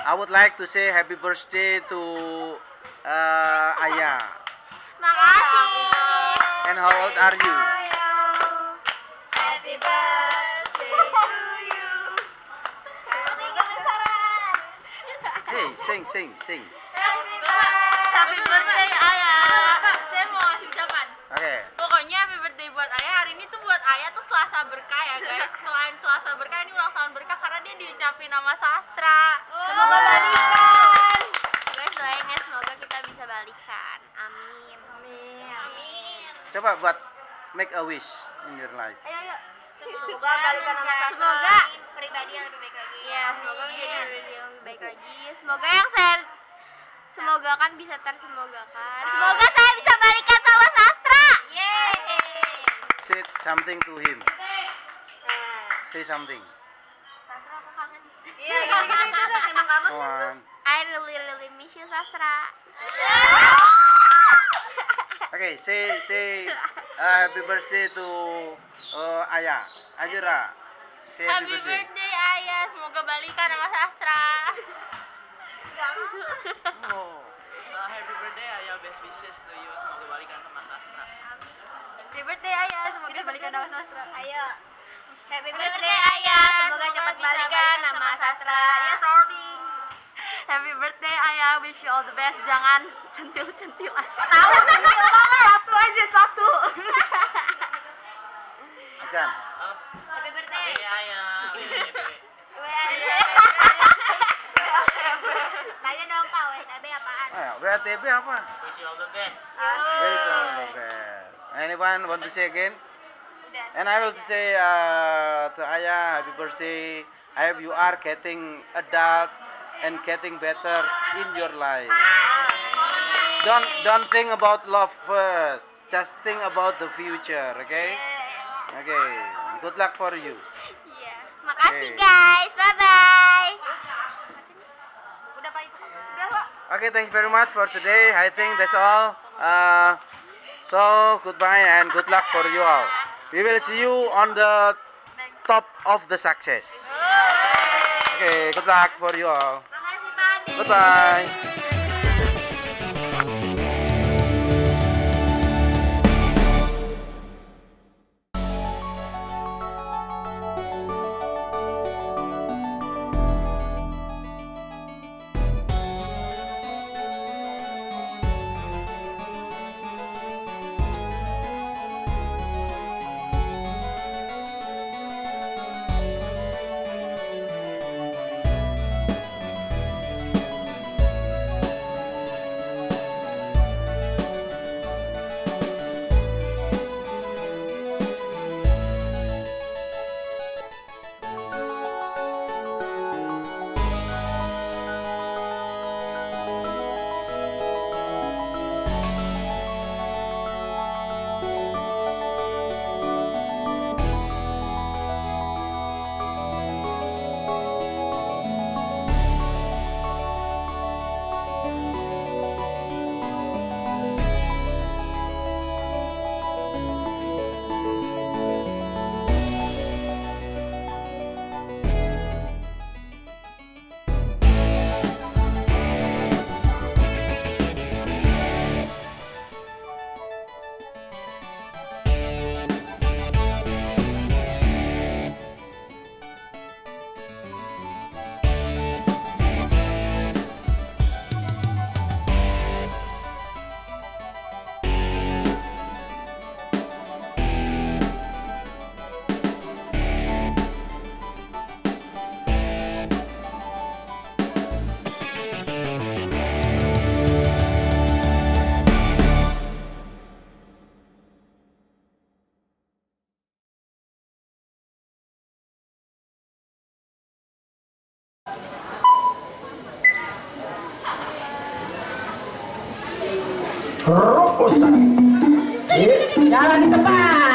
I would like to say happy birthday to Ayah. Makasih. And how old are you? Happy birthday to you. Hey, sing. Happy birthday Ayah. Saya mau ngasih ucapan. Oke. Pokoknya happy birthday buat Ayah. Hari ini tuh buat Ayah tuh Selasa berkah ya guys. Selain Selasa berkah, ini ulang tahun berkah karena dia diucapin nama Sastra. Semoga balikan. Guys, doain ya semoga kita bisa balikan. Amin. Coba buat make a wish in your life. Ayo. Semoga balikan sama Sastra. Semoga pribadi yang lebih baik lagi. Iya, semoga menjadi pribadi yang lebih baik lagi. Semoga kan bisa tersemogakan. Semoga saya bisa balikan sama Sastra. Say something to him. Say something. Sastra aku kangen. Iya, gitu tuh emang kangen. Come on. I really miss you Sastra. Okay, say happy birthday to Ayah. Azira. Say Happy birthday Ayah, semoga balikan sama Sastra. Oh. Happy birthday Ayah, best wishes to you. Semoga balikan sama Sastra. Happy birthday Ayah, semoga balikan sama Sastra. Ayo. Happy Happy birthday birthday, Ayah, Ayah. semoga Semoga cepat bisa balikan balikan sama sama Sastra. Sastra. Ya, sorry. Happy birthday Ayah, wish you all the best. Jangan centil-centilan. Tahu centil banget. Satu aja, satu. Aksan. Happy birthday. Ayah. Tanya dong Pak, WTB apaan? WTB apa? Wish you all the best. Wish all the best. Anyone want to say again? Udah. And I will say to Ayah, happy birthday. I hope you are getting adult and getting better in your life. Don't think about love first. Just think about the future, okay? Okay. Good luck for you. Iya. Makasih Oke. guys. Bye bye. Udah Pak itu. Udah Pak. Okay, thank you very much for today. I think that's all. So goodbye and good luck for you all. We will see you on the top of the success. Okay, good luck for you all. Makasih Pak Andi. Goodbye. Jalan di depan.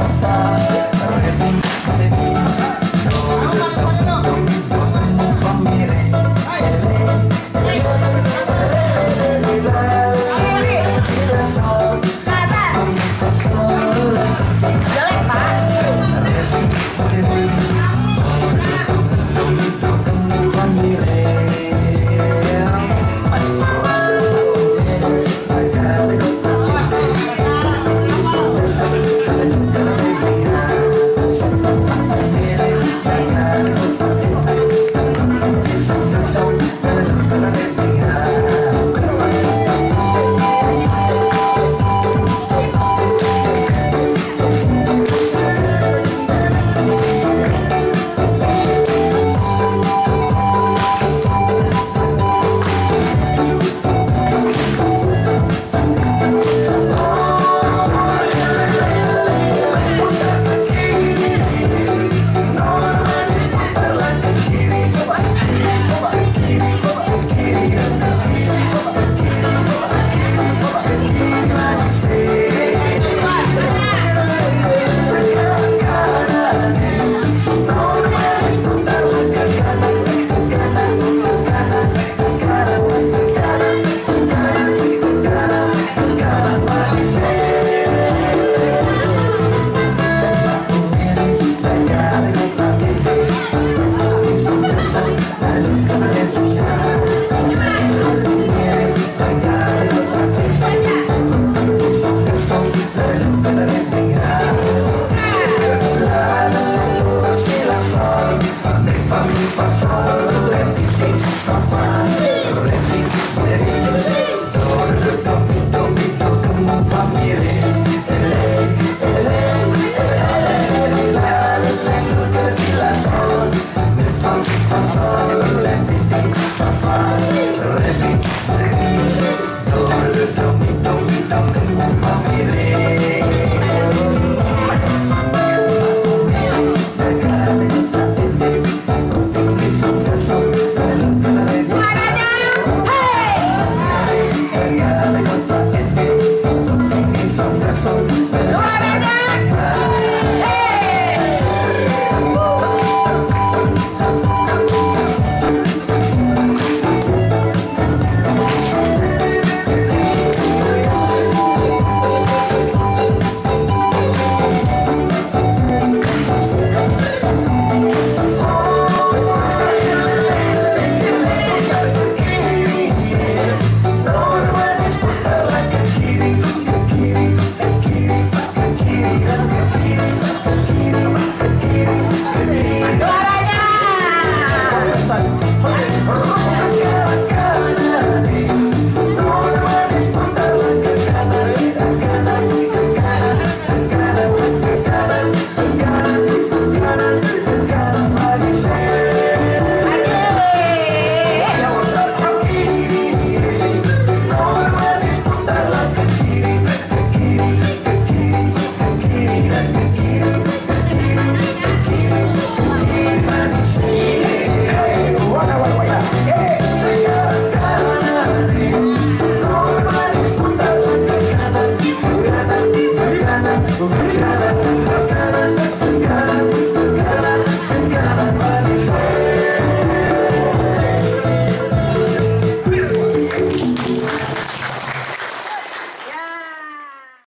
Obrigada.